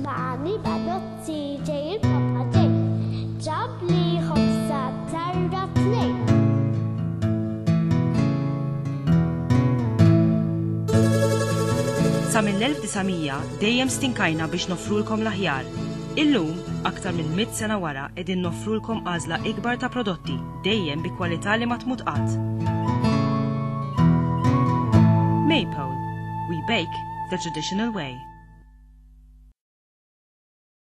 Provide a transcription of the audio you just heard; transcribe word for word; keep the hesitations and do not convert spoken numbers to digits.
Mami badozzi ġej il-papa ġej, ġab li ħobza tarra tnejn. Sa mill-elf tisamija dejjem stinkajna biex nofrulkom l-aħjar. Illum, aktar minn miet sena wara, qegħdin nofrulkom għażla ikbar ta' prodotti, dejjem bi kwalità li ma tmut qatt. Maypole, we bake the traditional way.